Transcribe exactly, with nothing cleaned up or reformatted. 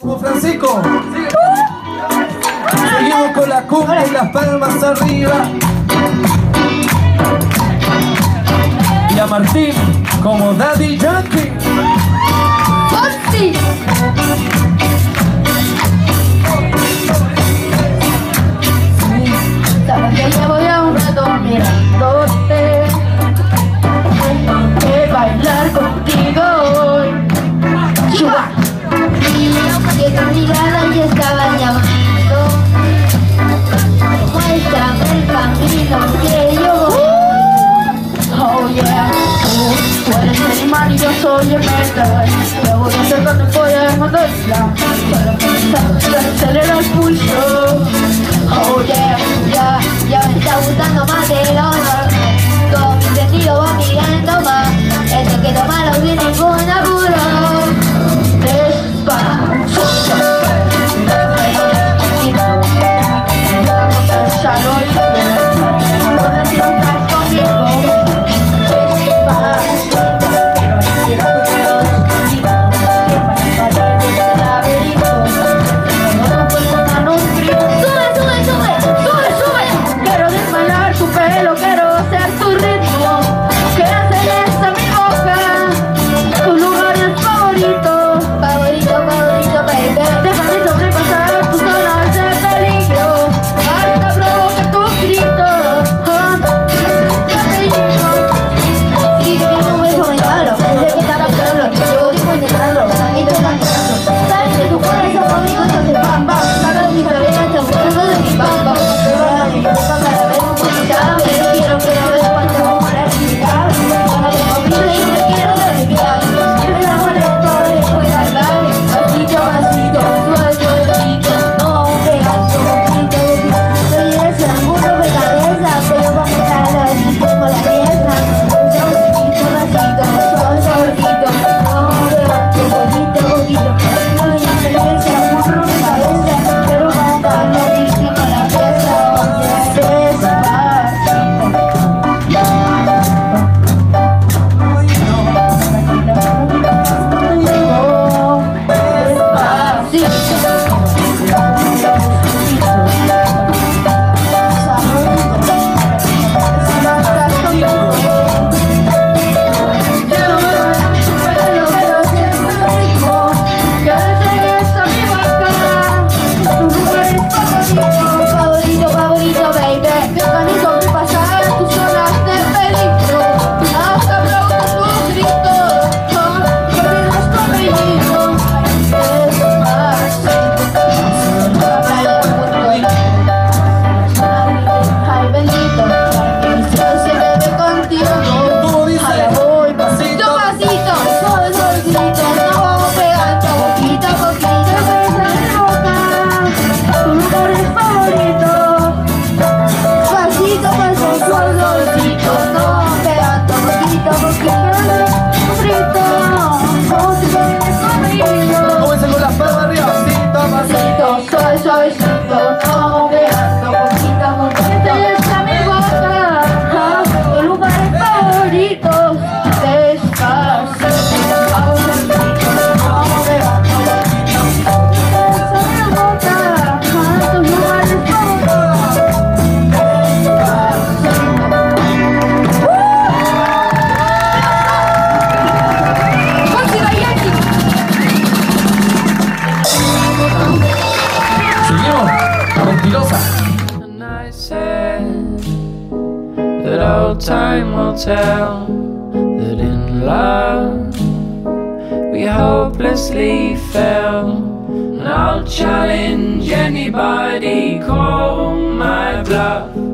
Como Francisco, seguimos con la cumbia y las palmas arriba. Y a Martín como Daddy Yankee. ¡Hostia! Sabes que llevo ya un rato mirándote, que bailar contigo hoy. ¡Chua! Que tu mirada ya estaba llamando. Muéstrame el camino que yo voy. Oh yeah. Tú eres el animal y yo soy el metal. Te voy a hacer cuando podemos doblar. Para comenzar a acelerar el pulso. Oh yeah, ya, ya me está gustando más de lo normal. Con mi sentido va mirando más. Esto que tomarlo sin ningún apuro. Despacio. Time will tell that in love we hopelessly fell, and I'll challenge anybody, call my bluff.